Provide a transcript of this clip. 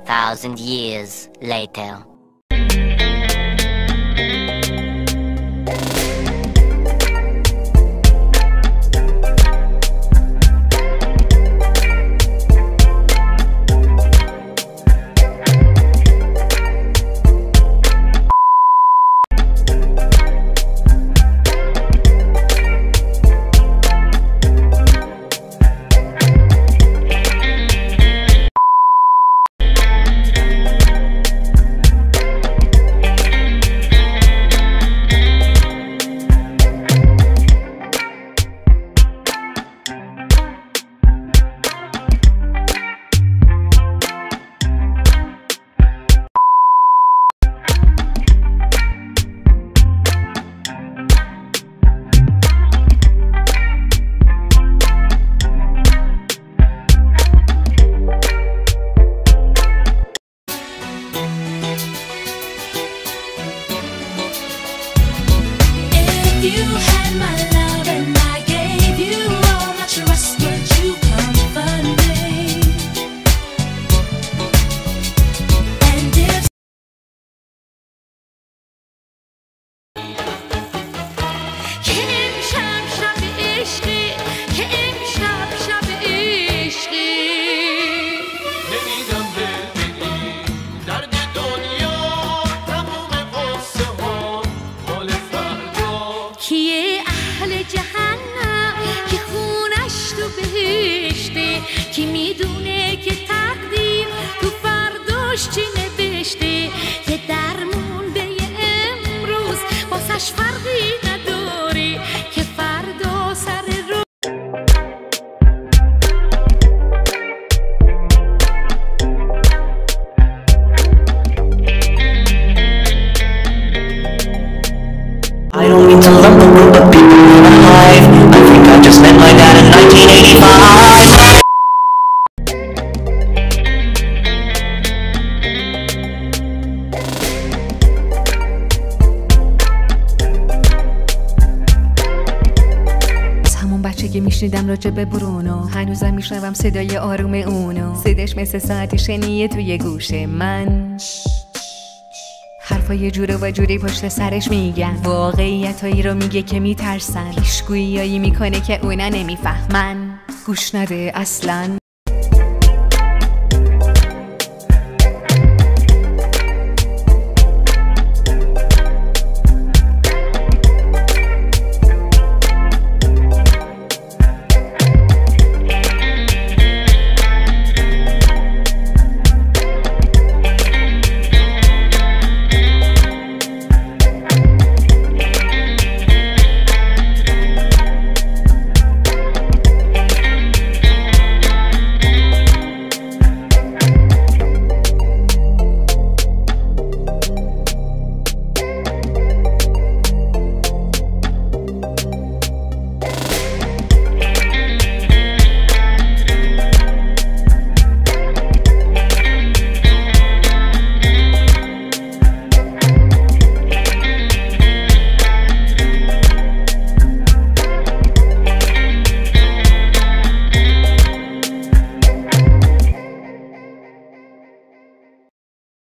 1,000 years later. You had my love and I gave you all my trust. Would you comfort me? And if که امشب شب عشقی، که امشب شب عشقی نمیدم دل بدی درد دنیا تموم قصه ها مال فردا کیه اهل جهنم که خونش تو بهشته، کی میدونه که تقدیر تو فرداش چی نوشته، که درمون به امروز واسش فرقی نداره که فردا سر رو I don't mean to lump the group of people in a hive. I think I just met my dad in 1985. از همون بچگی میشنیدم راجع به برونو، هنوزم میشنوم صدای آروم اونو، صداش مثل ساعت شنیه توی گوش من، حرفا یه جوره و جوری پشت سرش میگن، واقعیتایی رو میگه که میترسن، پیشگوییایی میکنه که اونا نمیفهمن، گوش نده اصلا.